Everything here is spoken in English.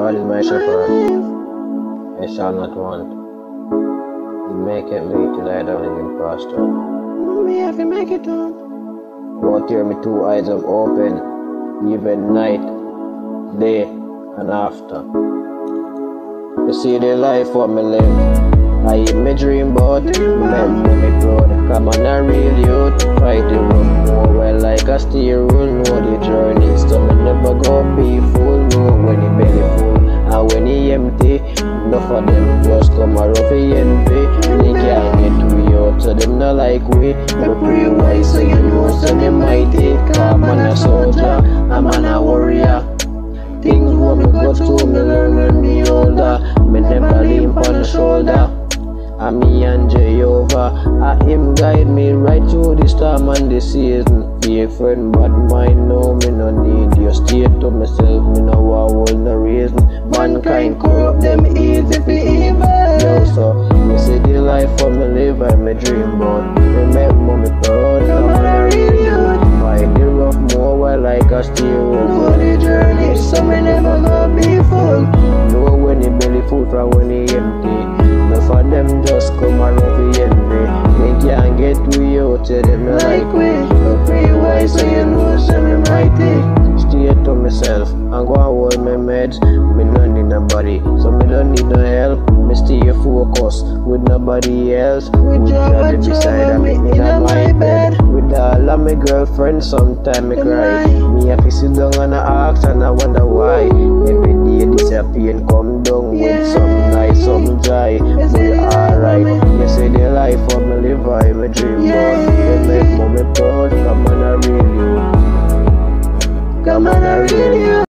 God is my shepherd, I shall not want. He maketh me to lie down in pasture. Me have to make it on. About here, my two eyes have opened, even night, day, and after. You see the life what me live. I hit me dream about, make me proud. Come on a real youth, fight the road more well like a steel rule. Know the journey, so me never go be full. Know when he belly full and when he empty. Enough of them just come a rough envy. They can't get we out, so them not like we. Me pray wise, so you know, so me mighty. Come on a soldier, I'm on a warrior. Things what me go through, me learn when me older. Me never lean on the shoulder. And me and Jehovah, him guide me right through the storm and the season. Be a friend, but mine no, me no need you. Stay to myself, me no want no reason. Mankind corrupt them easy for evil. Yo, so me see the life for me live and me dream about. Me make mommy proud, Come on a real youth. fight the rough more well like a steel rope. Know the journey, so me never go be full. Know when the belly full from when he empty. Enough of them just come around for envy. They can't get we out, tell them not Like like we, no free wise, so you know, so me mighty. Stay to myself and go and hold my meds. Me don't need nobody, so me don't need no help. Me stay focused with nobody else. With Jah Jehovah beside me me in my bed. With all of my girlfriends, sometimes me cry. Me have to sit down and I ask and I wonder why. Every day disappear and come down with some nice, some joy. We alright. You see the life of me live, I me dream about. They make mommy proud, come on a real you. Come on a real youth.